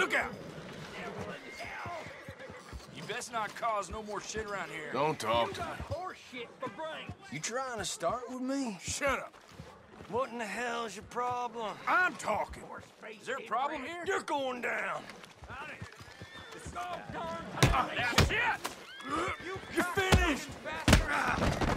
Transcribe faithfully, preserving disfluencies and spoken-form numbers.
Look out! You best not cause no more shit around here. Don't talk to me. Horse shit for brains. You trying to start with me? Shut up. What in the hell's your problem? I'm talking. Is there a problem here? You're going down. Ah, that's it! You You're finished! bastard!